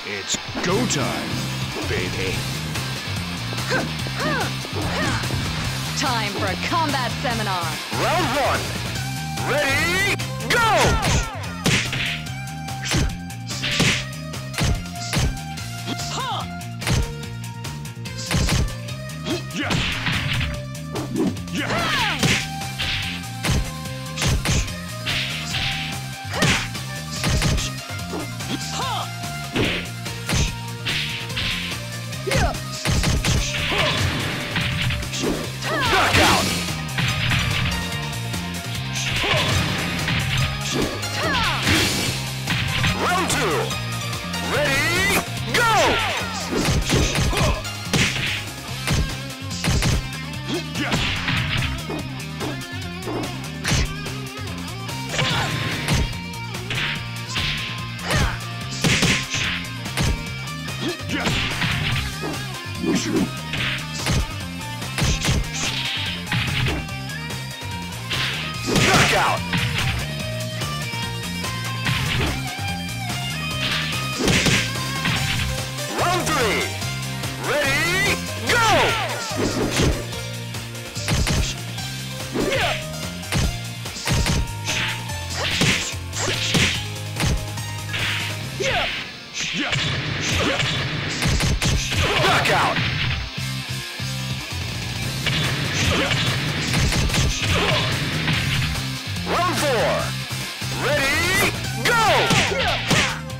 It's go time, baby. Time for a combat seminar. Round 1. Ready, go! Round 2. Ready, go! Knockout! Round 3. Ready, go! Knockout! Round 4. Ready, go!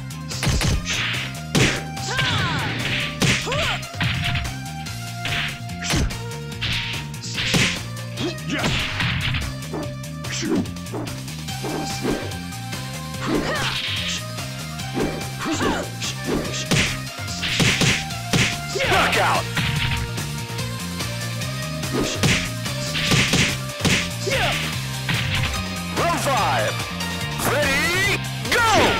Knockout! Round 5. Ready, go!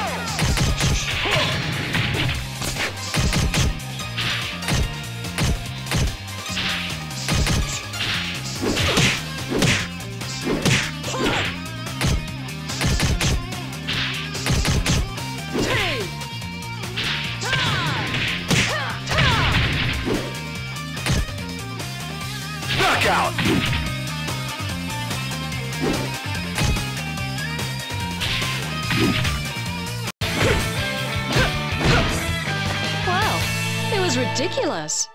Knockout! Wow, it was ridiculous.